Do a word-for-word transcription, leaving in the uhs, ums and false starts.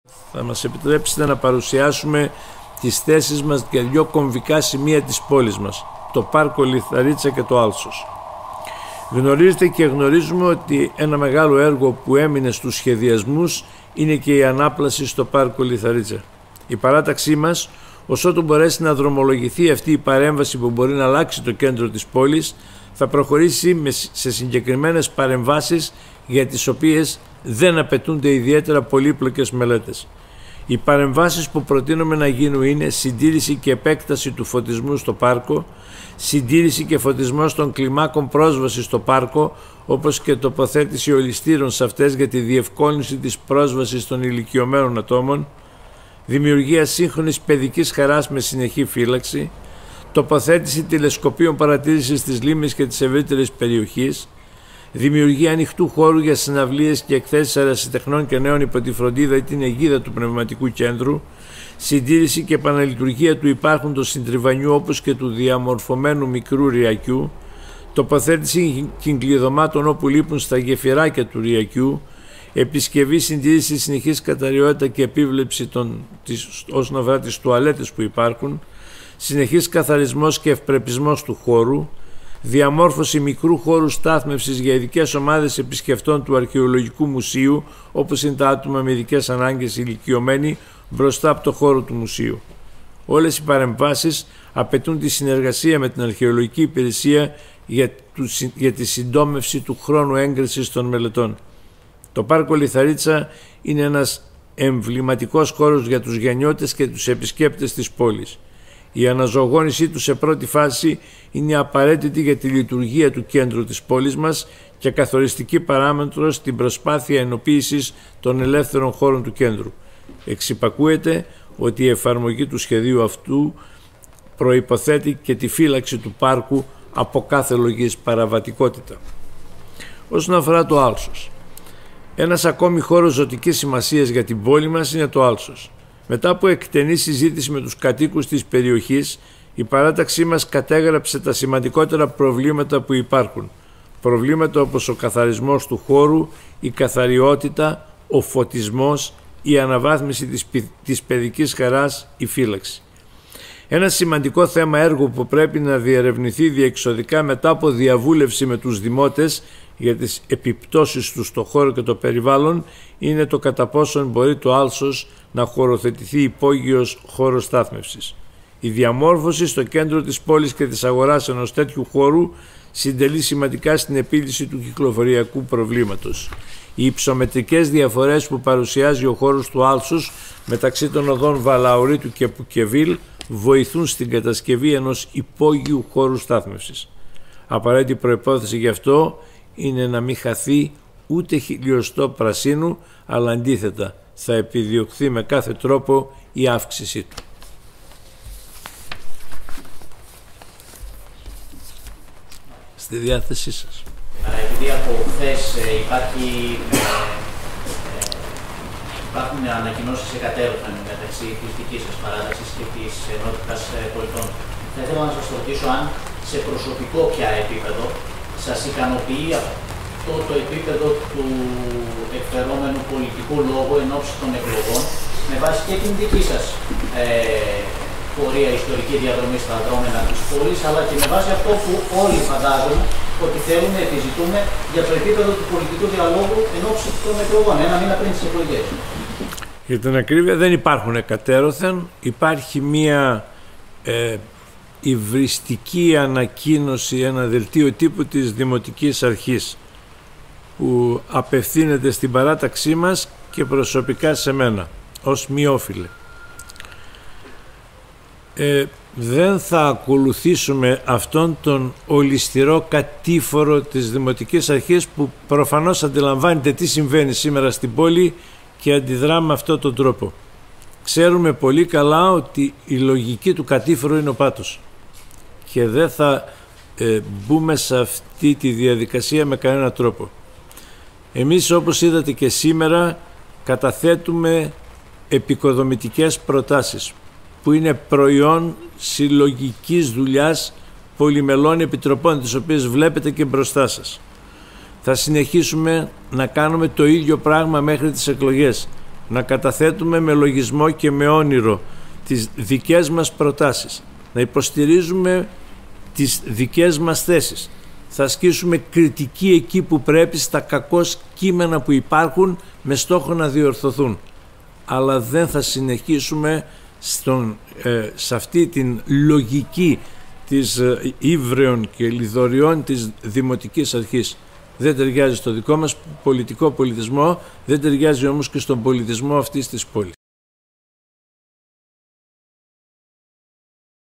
Θα μας επιτρέψετε να παρουσιάσουμε τις θέσεις μας για δύο κομβικά σημεία της πόλης μας, το πάρκο Λιθαρίτσα και το Άλσος. Γνωρίζετε και γνωρίζουμε ότι ένα μεγάλο έργο που έμεινε στους σχεδιασμούς είναι και η ανάπλαση στο πάρκο Λιθαρίτσα. Η παράταξή μας, ώσοτου μπορέσει να δρομολογηθεί αυτή η παρέμβαση που μπορεί να αλλάξει το κέντρο της πόλης, θα προχωρήσει σε συγκεκριμένες παρεμβάσεις για τις οποίες δεν απαιτούνται ιδιαίτερα πολύπλοκες μελέτες. Οι παρεμβάσεις που προτείνουμε να γίνουν είναι συντήρηση και επέκταση του φωτισμού στο πάρκο, συντήρηση και φωτισμός των κλιμάκων πρόσβασης στο πάρκο, όπως και τοποθέτηση ολιστήρων σε αυτές για τη διευκόλυνση της πρόσβασης των ηλικιωμένων ατόμων, δημιουργία σύγχρονης παιδικής χαράς με συνεχή φύλαξη, τοποθέτηση τηλεσκοπίων παρατήρησης της λίμνης και της ευρύτερης περιοχής, δημιουργία ανοιχτού χώρου για συναυλίες και εκθέσεις ερασιτεχνών και νέων υπό τη φροντίδα ή την αιγίδα του πνευματικού κέντρου, συντήρηση και επαναλειτουργία του υπάρχοντος συντριβανιού όπως και του διαμορφωμένου μικρού ρυακιού, τοποθέτηση κυκλειδωμάτων όπου λείπουν στα γεφυράκια του ρυακιού, επισκευή, συντήρηση, συνεχής καταριότητα και επίβλεψη των, της, όσον αφορά τις τουαλέτες που υπάρχουν, συνεχής καθαρισμός και ευπρεπισμός του χώρου, διαμόρφωση μικρού χώρου στάθμευσης για ειδικές ομάδες επισκεφτών του Αρχαιολογικού Μουσείου, όπως είναι τα άτομα με ειδικές ανάγκες ηλικιωμένοι, μπροστά από το χώρο του μουσείου. Όλες οι παρεμβάσεις απαιτούν τη συνεργασία με την Αρχαιολογική Υπηρεσία για, του, για τη συντόμευση του χρόνου έγκρισης των μελετών. Το πάρκο Λιθαρίτσα είναι ένας εμβληματικός χώρος για τους γεννιώτες και τους επισκέπτες της πόλης. Η αναζωογόνησή του σε πρώτη φάση είναι απαραίτητη για τη λειτουργία του κέντρου της πόλης μας και καθοριστική παράμετρο στην προσπάθεια ενοποίησης των ελεύθερων χώρων του κέντρου. Εξυπακούεται ότι η εφαρμογή του σχεδίου αυτού προϋποθέτει και τη φύλαξη του πάρκου από κάθε λογής παραβατικότητα. Όσον αφορά το Άλσος, ένας ακόμη χώρος ζωτικής σημασίας για την πόλη μας είναι το Άλσος. Μετά από εκτενή συζήτηση με τους κατοίκους της περιοχής, η παράταξή μας κατέγραψε τα σημαντικότερα προβλήματα που υπάρχουν. Προβλήματα όπως ο καθαρισμός του χώρου, η καθαριότητα, ο φωτισμός, η αναβάθμιση της, της παιδικής χαράς, η φύλαξη. Ένα σημαντικό θέμα έργου που πρέπει να διερευνηθεί διεξοδικά μετά από διαβούλευση με τους δημότες για τις επιπτώσεις του στο χώρο και το περιβάλλον είναι το κατά πόσον μπορεί το Άλσος να χωροθετηθεί υπόγειος χώρος στάθμευσης. Η διαμόρφωση στο κέντρο της πόλης και της αγοράς ενός τέτοιου χώρου συντελεί σημαντικά στην επίλυση του κυκλοφοριακού προβλήματος. Οι υψομετρικές διαφορές που παρουσιάζει ο χώρος του Άλσους μεταξύ των οδών Βαλαωρίτου και Πουκεβίλ βοηθούν στην κατασκευή ενός υπόγειου χώρου στάθμευσης. Απαραίτητη προϋπόθεση γι' αυτό είναι να μην χαθεί ούτε χιλιοστό πρασίνου, αλλά αντίθετα θα επιδιωχθεί με κάθε τρόπο η αύξησή του. Στη διάθεσή σας. Επειδή από χθες υπάρχει, υπάρχουν ανακοινώσεις εκατέρωθεν μεταξύ της δικής σας παράταξης και της ενότητας πολιτών, θα ήθελα να σας ρωτήσω αν σε προσωπικό πια επίπεδο σας ικανοποιεί αυτό το επίπεδο του εκφερόμενου πολιτικού λόγου εν ώψη των εκλογών, με βάση και την δική σας ε, πορεία, ιστορική διαδρομή στα δρόμενα της πόλης, αλλά και με βάση αυτό που όλοι φαντάζομαι ότι θέλουμε, επιζητούμε για το επίπεδο του πολιτικού διαλόγου εν ώψη των εκλογών, ένα μήνα πριν τις εκλογές. Για την ακρίβεια δεν υπάρχουν εκατέρωθεν, υπάρχει μία ε, υβριστική ανακοίνωση, ένα δελτίο τύπου της Δημοτικής Αρχής που απευθύνεται στην παράταξή μας και προσωπικά σε μένα ως μειόφιλε. Ε, δεν θα ακολουθήσουμε αυτόν τον ολισθηρό κατήφορο της Δημοτικής Αρχής που προφανώς αντιλαμβάνεται τι συμβαίνει σήμερα στην πόλη και αντιδρά με αυτόν τον τρόπο. Ξέρουμε πολύ καλά ότι η λογική του κατήφορου είναι ο πάτος και δεν θα ε, μπούμε σε αυτή τη διαδικασία με κανένα τρόπο. Εμείς, όπως είδατε και σήμερα, καταθέτουμε επικοδομητικές προτάσεις που είναι προϊόν συλλογικής δουλειάς πολυμελών επιτροπών, τις οποίες βλέπετε και μπροστά σας. Θα συνεχίσουμε να κάνουμε το ίδιο πράγμα μέχρι τις εκλογές. να καταθέτουμε με λογισμό και με όνειρο τις δικές μας προτάσεις, να υποστηρίζουμε τις δικές μας θέσεις. Θα ασκήσουμε κριτική εκεί που πρέπει στα κακώς κείμενα που υπάρχουν με στόχο να διορθωθούν. Αλλά δεν θα συνεχίσουμε στον, ε, σε αυτή την λογική της ε, ύβρεων και λιδωριών της Δημοτικής Αρχής. Δεν ταιριάζει στο δικό μας πολιτικό πολιτισμό, δεν ταιριάζει όμως και στον πολιτισμό αυτής της πόλης.